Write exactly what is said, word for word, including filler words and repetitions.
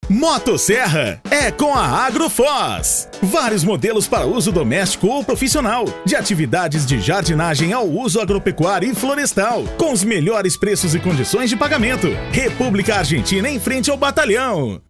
Motosserra é com a Agrofoz. Vários modelos para uso doméstico ou profissional, de atividades de jardinagem ao uso agropecuário e florestal, com os melhores preços e condições de pagamento. República Argentina em frente ao Batalhão.